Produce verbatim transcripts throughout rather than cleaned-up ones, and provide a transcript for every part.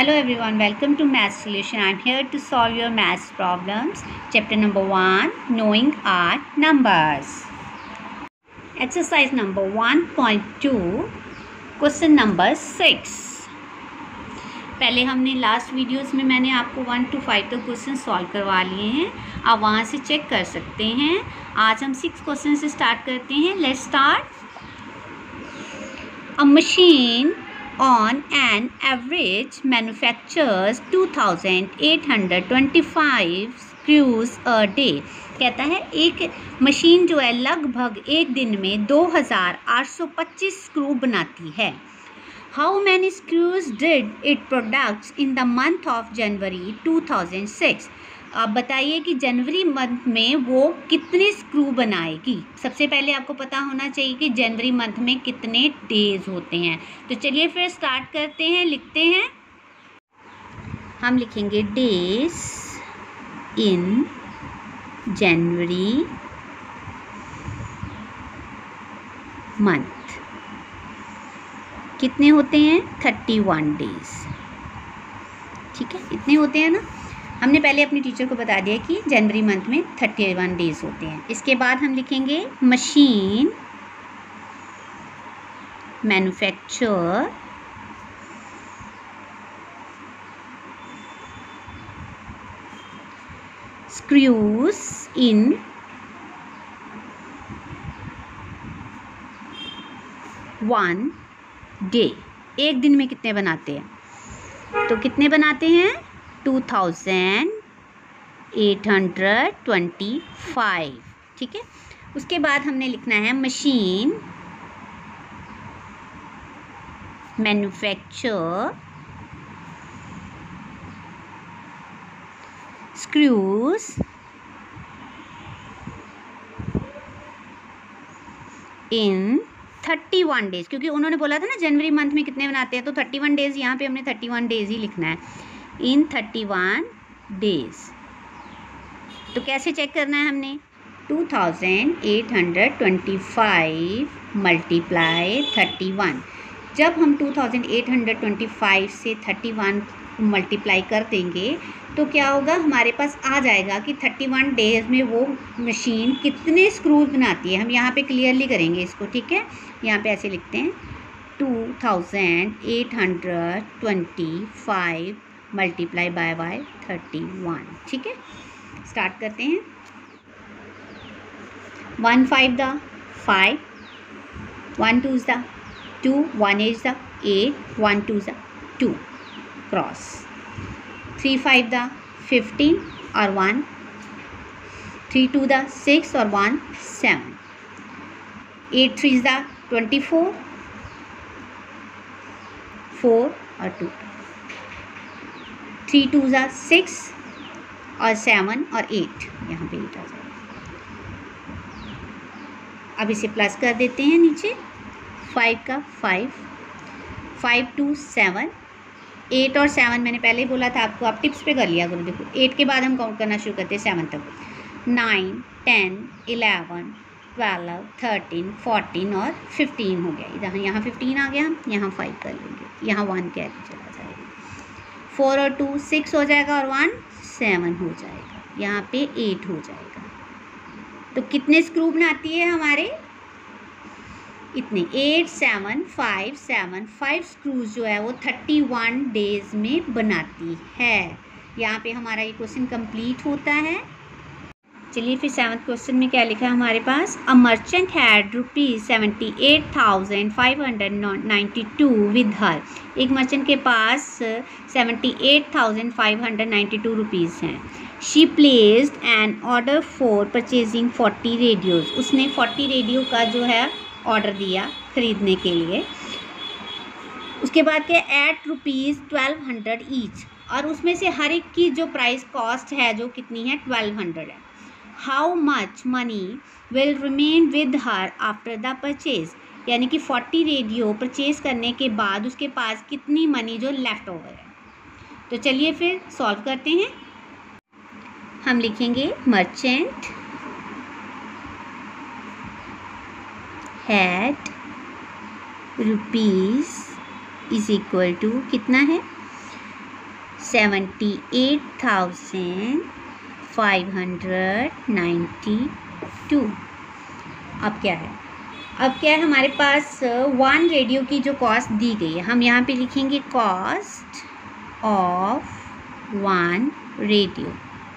Hello everyone, welcome to Math Solution. I am here to solve your maths problems. Chapter number one, Knowing Odd Numbers. Exercise number one point two, question number six. पहले हमने last videos में मैंने आपको one two five तक question solve करवा लिए हैं, आप वहाँ से चेक कर सकते हैं. आज हम सिक्स क्वेश्चन से स्टार्ट करते हैं. Let's start. A machine on an average manufactures two thousand eight hundred twenty-five screws a day. कहता है एक मशीन जो है लगभग एक दिन में दो हज़ार आठ सौ पच्चीस स्क्रू बनाती है. How many screws did it products in the month of January two thousand six? आप बताइए कि जनवरी मंथ में वो कितने स्क्रू बनाएगी. सबसे पहले आपको पता होना चाहिए कि जनवरी मंथ में कितने डेज होते हैं. तो चलिए फिर स्टार्ट करते हैं. लिखते हैं, हम लिखेंगे डेज इन जनवरी मंथ. कितने होते हैं? Thirty one days. ठीक है, इतने होते हैं ना. हमने पहले अपनी टीचर को बता दिया कि जनवरी मंथ में थर्टी वन डेज होते हैं. इसके बाद हम लिखेंगे machine manufacture screws in one day. एक दिन में कितने बनाते हैं? तो कितने बनाते हैं? Two thousand eight hundred twenty five. ठीक है, उसके बाद हमने लिखना है machine manufacture screws in thirty one days. क्योंकि उन्होंने बोला था ना जनवरी मंथ में कितने बनाते हैं, तो थर्टी वन डेज यहाँ पे हमने थर्टी वन डेज ही लिखना है. In thirty one days. तो कैसे चेक करना है हमने? Two thousand eight hundred twenty five multiply thirty one. जब हम two thousand eight hundred twenty five से थर्टी वन मल्टीप्लाई कर देंगे तो क्या होगा? हमारे पास आ जाएगा कि थर्टी वन डेज में वो मशीन कितने स्क्रूज बनाती है. हम यहाँ पे क्लियरली करेंगे इसको. ठीक है, यहाँ पे ऐसे लिखते हैं two thousand eight hundred twenty five multiply by by thirty one. ठीक है, स्टार्ट करते हैं. वन फाइव द फाइव, वन टू द टू, वन एट द एट, वन टू द टू क्रॉस. थ्री फाइव द फिफ्टीन और वन, थ्री टू द सिक्स और वन सेवन, एट थ्री द ट्वेंटी फोर, फोर और टू, थ्री टू ज़ा सिक्स और सेवन और एट. यहाँ पे एट आ जाएगा. अब इसे प्लस कर देते हैं नीचे. फाइव का five, five two seven, eight और सेवन मैंने पहले ही बोला था आपको, आप टिप्स पे कर लिया करो. देखो एट के बाद हम काउंट करना शुरू करते हैं सेवन तक. Nine, ten, eleven, twelve, thirteen, fourteen और फिफ्टीन हो गया. इधर यहाँ फिफ्टीन आ गया, हम यहाँ फाइव कर लेंगे, यहाँ वन कैरी चला जाएगा. फोर और टू सिक्स हो जाएगा और वन सेवन हो जाएगा. यहाँ पे एट हो जाएगा. तो कितने स्क्रू बनाती है हमारे? इतने. Eight seven five seven five screws जो है वो थर्टी वन डेज में बनाती है. यहाँ पे हमारा ये क्वेश्चन कंप्लीट होता है. चलिए फिर सेवन्थ क्वेश्चन में क्या लिखा है हमारे पास? A merchant had rupees seventy eight thousand five hundred ninety two with her. एक मर्चेंट के पास seventy eight thousand five hundred ninety two rupees हैं. She placed an order for purchasing forty radios. उसने फोर्टी रेडियो का जो है order दिया ख़रीदने के लिए. उसके बाद के at rupees twelve hundred each, और उसमें से हर एक की जो प्राइस कॉस्ट है जो कितनी है? ट्वेल्व हंड्रेड है. How much money will remain with her after the purchase. यानी कि फोर्टी रेडियो परचेज करने के बाद उसके पास कितनी मनी जो लेफ़्ट ओवर है. तो चलिए फिर सॉल्व करते हैं. हम लिखेंगे merchant had rupees is equal to कितना है seventy eight thousand five hundred ninety two. अब क्या है, अब क्या है हमारे पास वन रेडियो की जो कॉस्ट दी गई है, हम यहाँ पे लिखेंगे कॉस्ट ऑफ वन रेडियो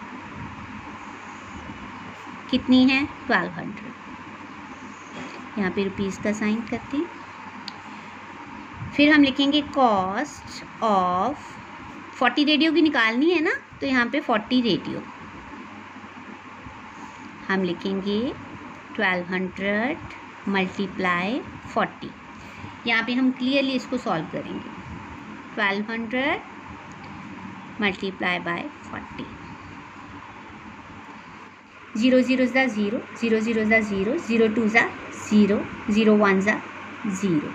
कितनी है, ट्वेल्व हंड्रेड। यहाँ पे रुपीज़ का साइन करते हैं। फिर हम लिखेंगे कॉस्ट ऑफ, फोर्टी रेडियो की निकालनी है ना, तो यहाँ पे फोर्टी रेडियो हम लिखेंगे ट्वेल्व हंड्रेड मल्टीप्लाई फोर्टी। यहाँ पे हम क्लियरली इसको सॉल्व करेंगे, twelve hundred multiply by forty. Zero zero ज़ा ज़ीरो, ज़ीरो ज़ीरो ज़ा ज़ीरो, ज़ीरो टू ज़ा ज़ीरो, ज़ीरो वन ज़ा ज़ीरो,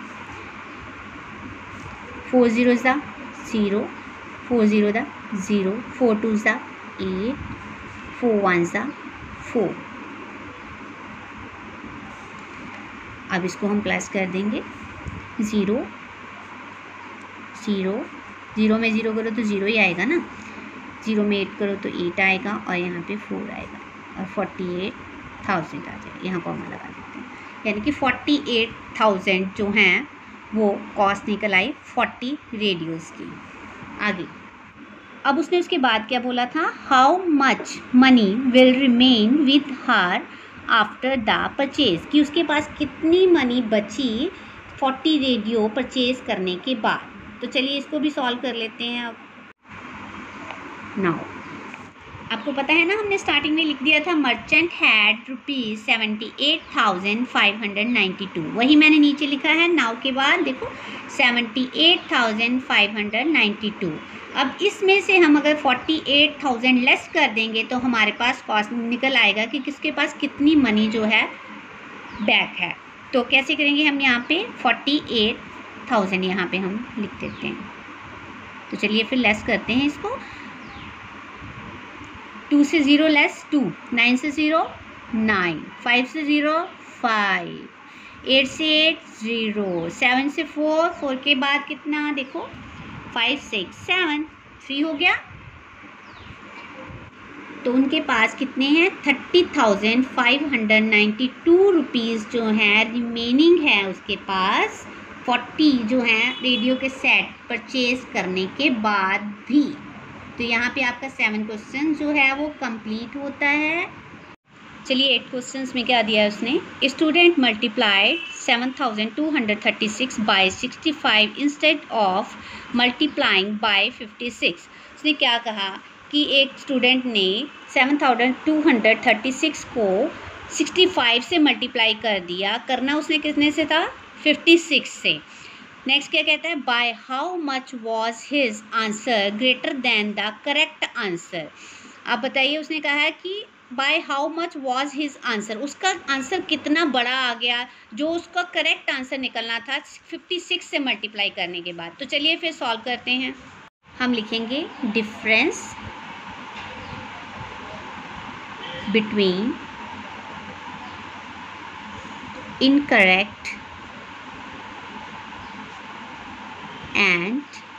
फोर ज़ीरो ज़ा ज़ीरो, फोर ज़ीरो ज़ा ज़ीरो, फोर टू ज़ा एट, फोर वन ज़ा फोर। अब इसको हम प्लस कर देंगे, ज़ीरो ज़ीरो, ज़ीरो में ज़ीरो करो तो ज़ीरो ही आएगा ना, ज़ीरो में एट करो तो एट आएगा और यहाँ पे फोर आएगा और फोर्टी एट थाउजेंड आ जाएगा। यहाँ कॉमा लगा देते हैं, यानी कि फोर्टी एट थाउजेंड जो हैं वो कॉस्ट निकल आई फोर्टी रेडियोस की। आगे अब उसने उसके बाद क्या बोला था, how much money will remain with her after the purchase, कि उसके पास कितनी मनी बची फोर्टी रेडियो परचेज करने के बाद। तो चलिए इसको भी सॉल्व कर लेते हैं। अब नाउ आपको पता है ना, हमने स्टार्टिंग में लिख दिया था merchant had rupees seventy eight thousand five hundred ninety two, वही मैंने नीचे लिखा है नाउ के बाद, देखो seventy eight thousand five hundred ninety two. अब इसमें से हम अगर फोर्टी एट थाउजेंड लेस कर देंगे तो हमारे पास कॉस्ट निकल आएगा कि किसके पास कितनी मनी जो है बैक है। तो कैसे करेंगे हम, यहाँ पे फोर्टी एट थाउजेंड यहाँ पे हम लिख देते हैं। तो चलिए फिर लेस करते हैं इसको, टू से ज़ीरो लेस टू, नाइन से ज़ीरो नाइन, फाइव से ज़ीरो फाइव, एट से एट ज़ीरो, सेवन से फोर, फोर के बाद कितना देखो फाइव सिक्स सेवन, थ्री हो गया। तो उनके पास कितने हैं, thirty thousand five hundred ninety two rupees जो है रिमेनिंग है उसके पास, फोर्टी जो हैं रेडियो के सेट परचेज करने के बाद भी। तो यहाँ पे आपका सेवन क्वेश्चन जो है वो कंप्लीट होता है। चलिए एट क्वेश्चंस में क्या दिया है उसने, student multiplied seven thousand two hundred thirty six by sixty five instead of multiplying by fifty six. उसने क्या कहा कि एक स्टूडेंट ने seven thousand two hundred thirty six को सिक्सटी फाइव से मल्टीप्लाई कर दिया, करना उसने कितने से था, फिफ्टी सिक्स से। नेक्स्ट क्या कहता है, by how much was his answer greater than the correct answer. आप बताइए, उसने कहा है कि by how much was his answer, उसका आंसर कितना बड़ा आ गया जो उसका करेक्ट आंसर निकलना था फिफ्टी सिक्स से मल्टीप्लाई करने के बाद। तो चलिए फिर सॉल्व करते हैं। हम लिखेंगे difference between incorrect and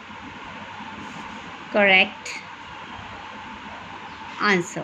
correct answer.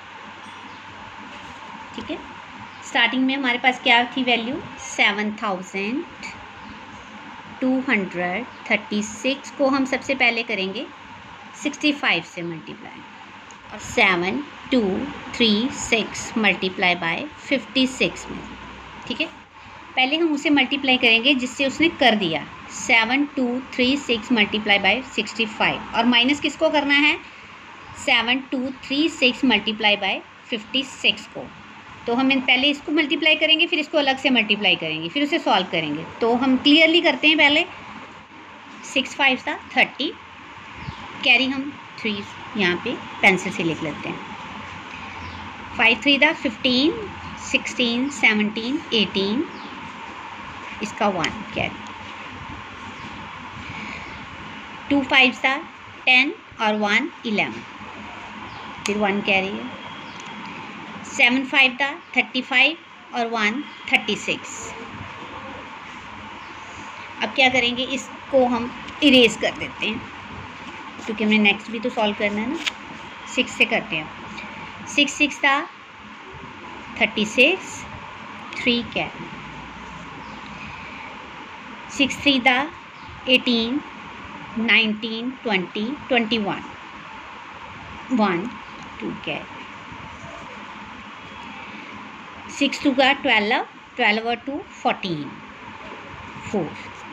ठीक है, स्टार्टिंग में हमारे पास क्या थी value, seven thousand two hundred thirty six को हम सबसे पहले करेंगे सिक्सटी फाइव से मल्टीप्लाई, और seven two three six multiply by fifty six में। ठीक है, पहले हम उसे मल्टीप्लाई करेंगे जिससे उसने कर दिया, seven two three six multiply by sixty five, और माइनस किसको करना है, seven two three six multiply by fifty six को। तो हम पहले इसको मल्टीप्लाई करेंगे, फिर इसको अलग से मल्टीप्लाई करेंगे, फिर उसे सॉल्व करेंगे। तो हम क्लियरली करते हैं, पहले सिक्स फाइव था थर्टी, कैरी हम थ्री यहाँ पे पेंसिल से लिख लेते हैं, फाइव थ्री था फिफ्टीन, सिक्सटीन, सेवनटीन, एटीन, इसका वन कैरी, टू फाइव था टेन और वन इलेवन, फिर वन कैरी है, सेवन फाइव था थर्टी फाइव और वन थर्टी सिक्स। अब क्या करेंगे, इसको हम इरेज कर देते हैं, क्योंकि हमने नेक्स्ट भी तो सॉल्व करना है ना। सिक्स से करते हैं। सिक्स सिक्स था thirty six, three carry. Six three था eighteen, nineteen, twenty, twenty one, one, two carry. Six two का ट्वेल्व, ट्वेल्व और टू फोर्टीन, फोर,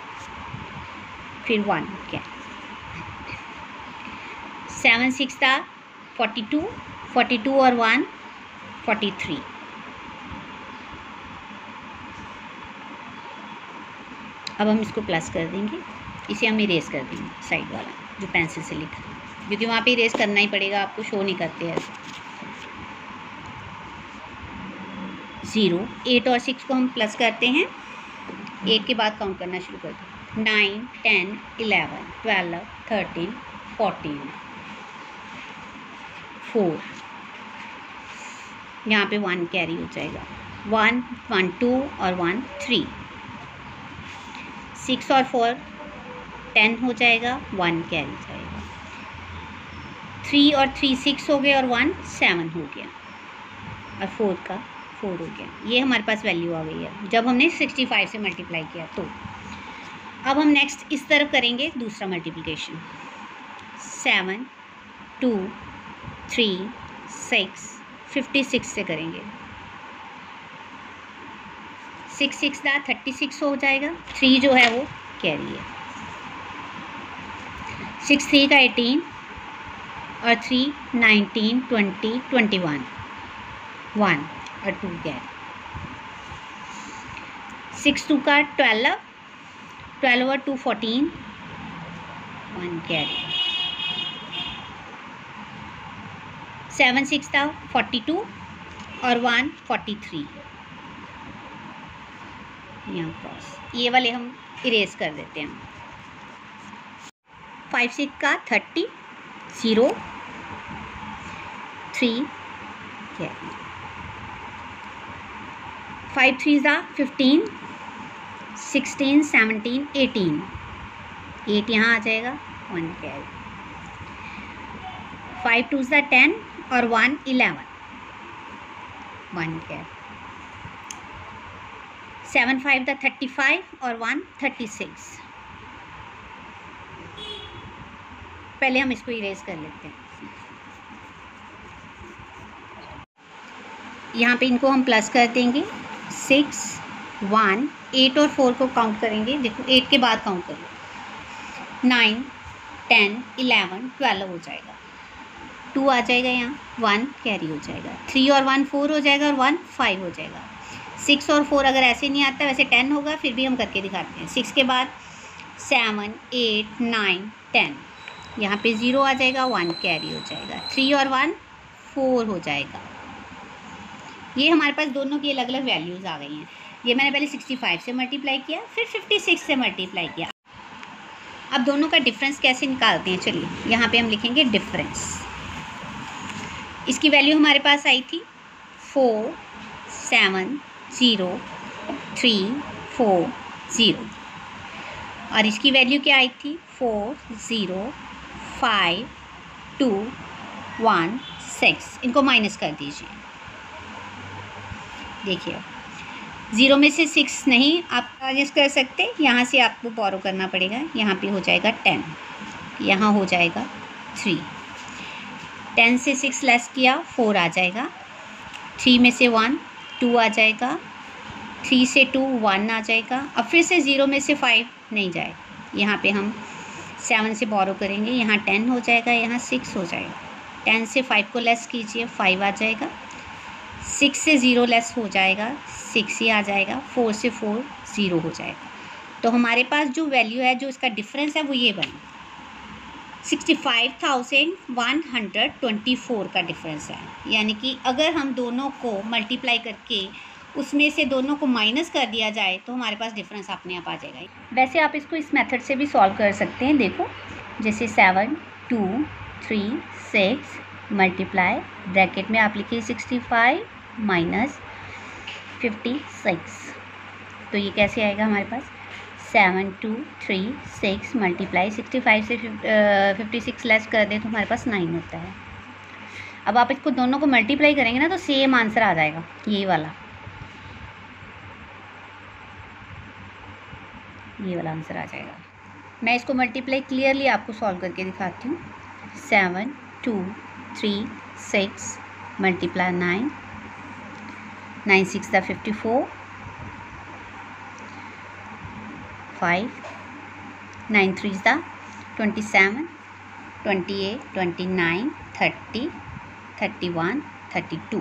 फिर वन कैर। सेवन सिक्स था फोर्टी टू, फोर्टी टू और one forty three. अब हम इसको plus कर देंगे, इसे हम इरेज कर देंगे साइड वाला जो पेंसिल से लिखा, क्योंकि वहाँ पे इरेज करना ही पड़ेगा, आपको शो नहीं करते ऐसे। ज़ीरो, एट और सिक्स को हम प्लस करते हैं, एट के बाद काउंट करना शुरू कर दें। Nine, ten, eleven, twelve, thirteen, fourteen, four, यहाँ पे वन कैरी हो जाएगा। वन, वन टू और वन थ्री। सिक्स और फोर टेन हो जाएगा, वन कैरी जाएगा। थ्री और थ्री सिक्स हो गए और वन सेवन हो गया, और फोर का फोर हो गया। ये हमारे पास वैल्यू आ गई है जब हमने सिक्सटी फाइव से मल्टीप्लाई किया। तो अब हम नेक्स्ट इस तरफ करेंगे दूसरा multiplication. Seven, two, three, six, fifty six से करेंगे। सिक्स सिक्स का थर्टी सिक्स हो जाएगा, थ्री जो है वो कैरी है। सिक्स थ्री का एटीन और three nineteen, twenty, twenty one, one और टू कैरी। सिक्स टू का ट्वेल्व, ट्वेल्व और two fourteen, one carry. Seven six था फोर्टी टू और वन फोर्टी थ्री, यहाँ क्रॉस। ये वाले हम इरेज कर देते हैं। फाइव सिक्स का thirty, zero, three carry. Five three ज़ा fifteen, sixteen, seventeen, eighteen, eight यहाँ आ जाएगा, वन कैरी। फाइव टू ज़ा टेन और one eleven, one carry. Seven five द थर्टी फाइव और वन थर्टी सिक्स। पहले हम इसको इरेज कर लेते हैं। यहाँ पे इनको हम प्लस कर देंगे। सिक्स, वन, एट और फोर को काउंट करेंगे। देखो एट के बाद काउंट करो। नाइन, टेन, इलेवन, ट्वेल्व हो जाएगा। टू आ जाएगा यहाँ, वन कैरी हो जाएगा। थ्री और वन फोर हो जाएगा और वन फाइव हो जाएगा। सिक्स और फोर अगर ऐसे नहीं आता वैसे टेन होगा, फिर भी हम करके दिखाते हैं। सिक्स के बाद सेवन, एट, नाइन, टेन, यहाँ पे ज़ीरो आ जाएगा, वन कैरी हो जाएगा। थ्री और वन फोर हो जाएगा। ये हमारे पास दोनों की अलग अलग वैल्यूज़ आ गई हैं। ये मैंने पहले सिक्सटी फाइव से मल्टीप्लाई किया, फिर फिफ्टी सिक्स से मल्टीप्लाई किया। अब दोनों का डिफरेंस कैसे निकालते हैं, चलिए यहाँ पे हम लिखेंगे डिफरेंस। इसकी वैल्यू हमारे पास आई थी four, seven, zero, three, four, zero, और इसकी वैल्यू क्या आई थी four, zero, five, two, one, six. इनको माइनस कर दीजिए। देखिए ज़ीरो में से सिक्स नहीं आप माइनस कर सकते, यहाँ से आपको बोरो करना पड़ेगा। यहाँ पे हो जाएगा टेन, यहाँ हो जाएगा थ्री। टेन से सिक्स लेस किया, फोर आ जाएगा। थ्री में से वन, टू आ जाएगा। थ्री से टू, वन आ जाएगा। अब फिर से ज़ीरो में से फाइव नहीं जाए, यहाँ पे हम सेवन से बोरो करेंगे। यहाँ टेन हो जाएगा, यहाँ सिक्स हो जाएगा। टेन से फाइव को लेस कीजिए, फाइव आ जाएगा। सिक्स से ज़ीरो लेस हो जाएगा, सिक्स ही आ जाएगा। फोर से फोर, ज़ीरो हो जाएगा। तो हमारे पास जो वैल्यू है, जो इसका डिफरेंस है, वो ये बनी sixty five thousand one hundred twenty four का डिफरेंस है। यानी कि अगर हम दोनों को मल्टीप्लाई करके उसमें से दोनों को माइनस कर दिया जाए तो हमारे पास डिफरेंस अपने आप आ जाएगा। वैसे आप इसको इस मेथड से भी सॉल्व कर सकते हैं। देखो जैसे seven, two, three, six multiply, bracket में आप लिखिए sixty five minus fifty six. तो ये कैसे आएगा हमारे पास seven two three six multiply sixty five से फिफ्टी सिक्स लेस कर दें तो हमारे पास नाइन होता है। अब आप इसको दोनों को मल्टीप्लाई करेंगे ना तो सेम आंसर आ जाएगा, ये वाला ये वाला आंसर आ जाएगा। मैं इसको मल्टीप्लाई क्लियरली आपको सॉल्व करके दिखाती हूँ। Seven two three six multiply nine, nine six द fifty four, five, nine three द twenty seven, twenty eight, twenty nine, thirty, thirty one, thirty two,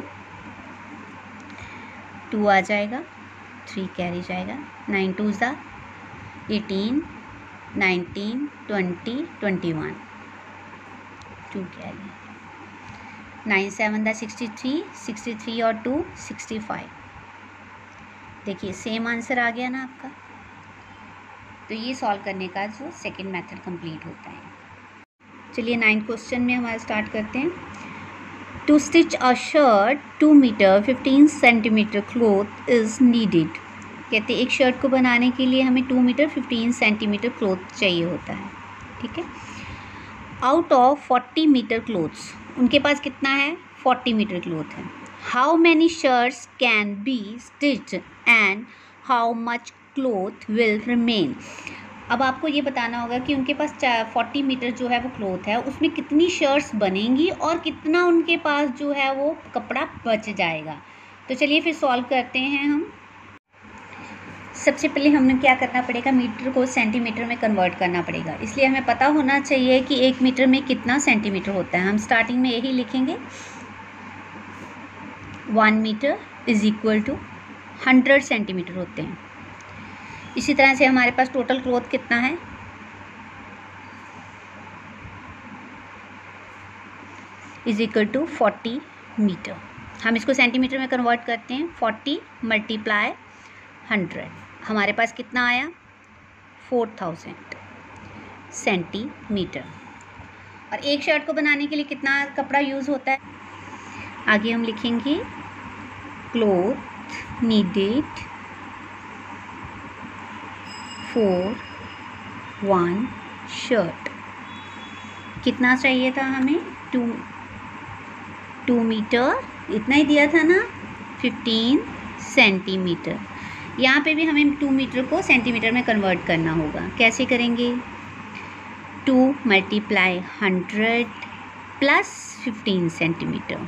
two आ जाएगा, थ्री कैरी जाएगा, नाइन टू ज़ा eighteen, nineteen, twenty, twenty one, two carry, nine seven द sixty three, sixty three और two sixty five. देखिए same answer आ गया ना आपका। तो ये सॉल्व करने का जो सेकंड मेथड कंप्लीट होता है। चलिए नाइन्थ क्वेश्चन में हमारा स्टार्ट करते हैं। To stitch a shirt two metre fifteen centimetre cloth is needed. कहते हैं एक शर्ट को बनाने के लिए हमें two metre fifteen centimetre cloth चाहिए होता है, ठीक है। Out of forty metre cloths, उनके पास कितना है, फोर्टी मीटर क्लॉथ है। How many shirts can be stitched and how much cloth will remain. अब आपको ये बताना होगा कि उनके पास फोर्टी मीटर जो है वो क्लॉथ है, उसमें कितनी शर्ट्स बनेंगी और कितना उनके पास जो है वो कपड़ा बच जाएगा। तो चलिए फिर सॉल्व करते हैं हम। सबसे पहले हमें क्या करना पड़ेगा, मीटर को सेंटीमीटर में कन्वर्ट करना पड़ेगा। इसलिए हमें पता होना चाहिए कि एक मीटर में कितना सेंटीमीटर होता है। हम स्टार्टिंग में यही लिखेंगे, one metre is equal to hundred centimetre होते हैं। इसी तरह से हमारे पास टोटल क्लॉथ कितना है, is equal to forty metre. हम इसको सेंटीमीटर में कन्वर्ट करते हैं, फोर्टी मल्टीप्लाई हंड्रेड, हमारे पास कितना आया, फोर थाउजेंड सेंटीमीटर। और एक शर्ट को बनाने के लिए कितना कपड़ा यूज़ होता है, आगे हम लिखेंगे cloth needed for one shirt. कितना चाहिए था हमें, टू टू मीटर, इतना ही दिया था ना, फिफ्टीन सेंटीमीटर। यहाँ पे भी हमें टू मीटर को सेंटीमीटर में कन्वर्ट करना होगा। कैसे करेंगे, two multiply hundred plus fifteen centimetre.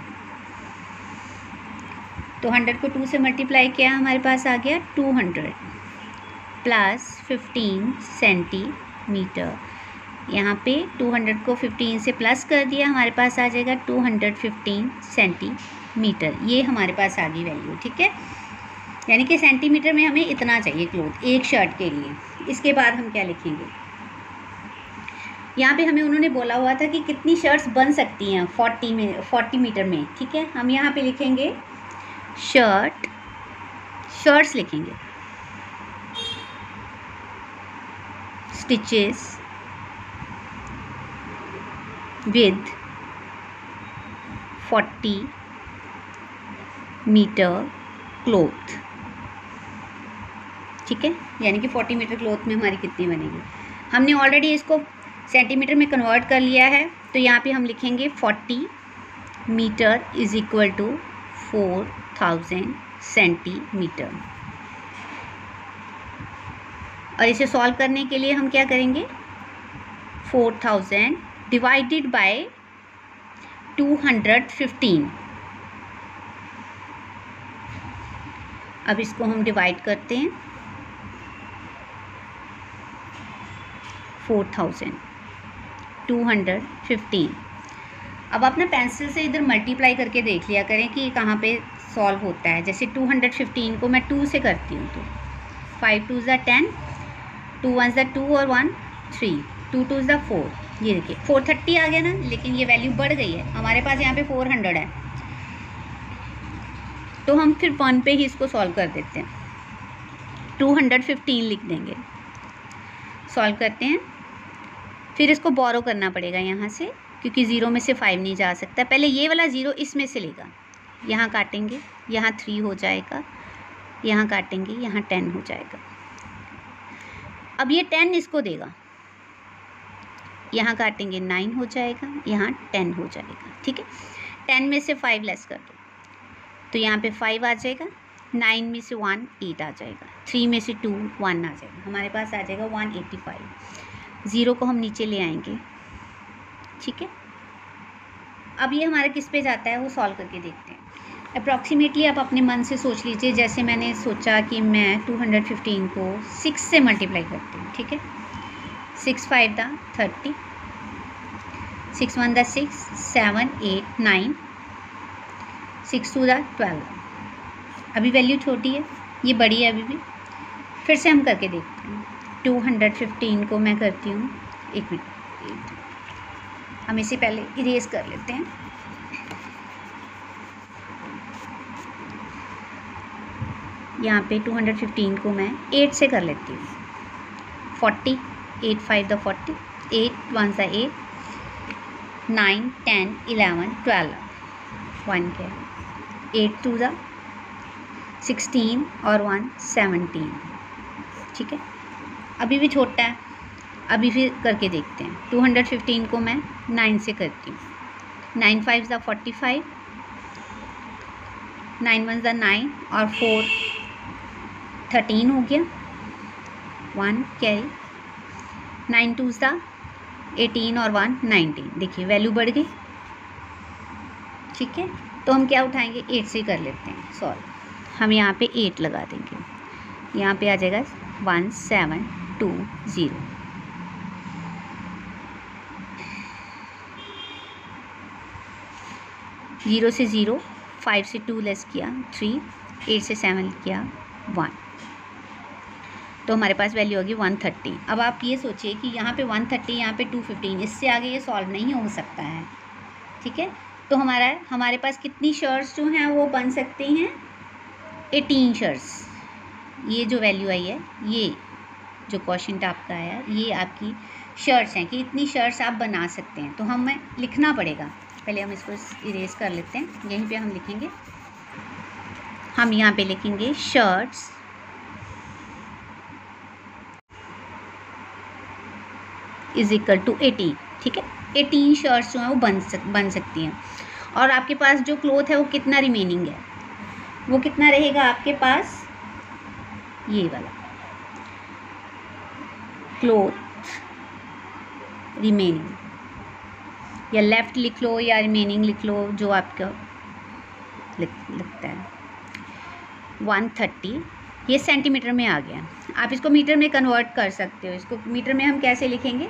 तो हंड्रेड को टू से मल्टीप्लाई किया, हमारे पास आ गया two hundred plus fifteen centimetre. यहाँ पे टू हंड्रेड को फिफ्टीन से प्लस कर दिया, हमारे पास आ जाएगा टू हंड्रेड फिफ्टीन सेंटीमीटर। ये हमारे पास आ गई वैल्यू, ठीक है। यानी कि सेंटीमीटर में हमें इतना चाहिए क्लॉथ एक शर्ट के लिए। इसके बाद हम क्या लिखेंगे, यहाँ पे हमें उन्होंने बोला हुआ था कि कितनी शर्ट्स बन सकती हैं फोर्टी में, फोर्टी मीटर में, ठीक है। हम यहाँ पे लिखेंगे शर्ट, शर्ट्स लिखेंगे, stitches with forty metre cloth, ठीक है। यानी कि फोर्टी मीटर क्लॉथ में हमारी कितनी बनेगी। हमने ऑलरेडी इसको सेंटीमीटर में कन्वर्ट कर लिया है, तो यहाँ पे हम लिखेंगे forty metre is equal to four thousand centimetre. और इसे सॉल्व करने के लिए हम क्या करेंगे, four thousand divided by two hundred fifteen. अब इसको हम डिवाइड करते हैं, four thousand two hundred fifteen. अब अपना पेंसिल से इधर मल्टीप्लाई करके देख लिया करें कि कहाँ पे सॉल्व होता है। जैसे टू हंड्रेड फिफ्टीन को मैं टू से करती हूँ तो फाइव टू ज़ा टेन, टू वन ज़ा टू और वन थ्री, टू टू ज़ा फोर। ये देखिए फोर थर्टी आ गया ना, लेकिन ये वैल्यू बढ़ गई है, हमारे पास यहाँ पे फोर हंड्रेड है। तो हम फिर वन पे ही इसको सॉल्व कर देते हैं, टू हंड्रेड फिफ्टीन लिख देंगे, सॉल्व करते हैं। फिर इसको बोरो करना पड़ेगा यहाँ से, क्योंकि ज़ीरो में से फाइव नहीं जा सकता। पहले ये वाला ज़ीरो इसमें से लेगा, यहाँ काटेंगे, यहाँ थ्री हो जाएगा, यहाँ काटेंगे, यहाँ टेन हो जाएगा। अब ये टेन इसको देगा, यहाँ काटेंगे नाइन हो जाएगा, यहाँ टेन हो जाएगा, ठीक है। टेन में से फाइव लेस कर दो तो यहाँ पे फाइव आ जाएगा, नाइन में से वन एट आ जाएगा, थ्री में से टू वन आ जाएगा, हमारे पास आ जाएगा वन एट्टी फाइव। ज़ीरो को हम नीचे ले आएंगे, ठीक है। अब ये हमारा किस पे जाता है वो सॉल्व करके देखते हैं। अप्रॉक्सीमेटली आप अपने मन से सोच लीजिए, जैसे मैंने सोचा कि मैं टू हंड्रेड फिफ्टीन को सिक्स से मल्टीप्लाई करती हूँ, ठीक है। सिक्स फाइव दा थर्टी, सिक्स वन दा six, seven eight nine, six two दा ट्वेल्व। अभी वैल्यू छोटी है, ये बड़ी है अभी भी। फिर से हम करके देखते हैं। टू हंड्रेड फिफ्टीन को मैं करती हूँ, एक मिनट हम इसे पहले इरेज कर लेते हैं। यहाँ पे टू हंड्रेड फिफ्टीन को मैं एट से कर लेती हूँ। फोर्टी, एट फाइव द फोर्टी, एट वन सा eight, nine ten eleven twelve, one के एट टू द सिक्सटीन और वन सेवनटीन, ठीक है। अभी भी छोटा है, अभी फिर करके देखते हैं। टू हंड्रेड फिफ्टीन को मैं नाइन से करती हूँ। नाइन फाइव ज़ा फोर्टी फाइव, नाइन वन ज़ा नाइन और फोर थर्टीन हो गया, वन कैरी, नाइन टू ज़ा एटीन और वन नाइनटीन। देखिए वैल्यू बढ़ गई, ठीक है। तो हम क्या उठाएंगे, एट से कर लेते हैं सॉल्व। हम यहाँ पे एट लगा देंगे, यहाँ पे आ जाएगा one seven two zero. Zero से ज़ीरो, फाइव से टू लेस किया थ्री, एट से सेवन किया वन, तो हमारे पास वैल्यू होगी वन थर्टी। अब आप ये सोचिए कि यहाँ पे वन थर्टी, यहाँ पे टू फिफ्टीन, इससे आगे ये सॉल्व नहीं हो सकता है, ठीक है। तो हमारा हमारे पास कितनी शर्ट्स जो हैं वो बन सकती हैं, एटीन शर्ट्स। ये जो वैल्यू आई है, ये जो क्वेश्चन आपका आया, ये आपकी शर्ट्स हैं कि इतनी शर्ट्स आप बना सकते हैं। तो हमें लिखना पड़ेगा, पहले हम इसको इरेज कर लेते हैं। यहीं पे हम लिखेंगे, हम यहाँ पे लिखेंगे shirts is equal to eighteen, ठीक है। एटीन शर्ट्स जो हैं वो बन सक बन सकती हैं। और आपके पास जो क्लोथ है वो कितना रिमेनिंग है, वो कितना रहेगा आपके पास, ये वाला क्लोथ रिमेनिंग, या लेफ़्ट लिख लो या रिमेनिंग लिख लो, जो आपका लगता है। वन थर्टी ये सेंटीमीटर में आ गया, आप इसको मीटर में कन्वर्ट कर सकते हो। इसको मीटर में हम कैसे लिखेंगे,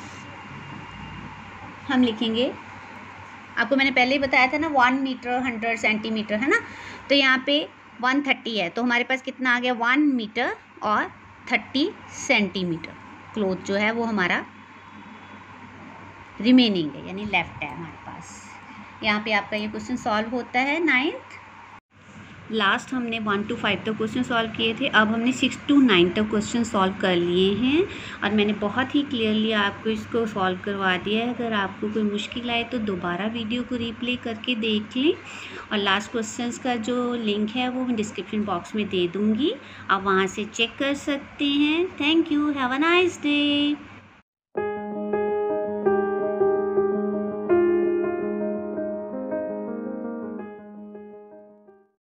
हम लिखेंगे, आपको मैंने पहले ही बताया था ना, वन मीटर हंड्रेड सेंटीमीटर है ना। तो यहाँ पे वन थर्टी है, तो हमारे पास कितना आ गया, वन मीटर और थर्टी सेंटीमीटर क्लोथ जो है वो हमारा रिमेनिंग है, यानी लेफ्ट है हमारे पास। यहाँ पे आपका ये क्वेश्चन सॉल्व होता है नाइन्थ। लास्ट हमने वन टू फाइव तक क्वेश्चन सॉल्व किए थे, अब हमने सिक्स टू नाइन तक क्वेश्चन सॉल्व कर लिए हैं और मैंने बहुत ही क्लियरली आपको इसको सॉल्व करवा दिया है। अगर आपको कोई मुश्किल आए तो दोबारा वीडियो को रिप्ले करके देख लें, और लास्ट क्वेश्चंस का जो लिंक है वो मैं डिस्क्रिप्शन बॉक्स में दे दूँगी, आप वहाँ से चेक कर सकते हैं। Thank you, have a nice day.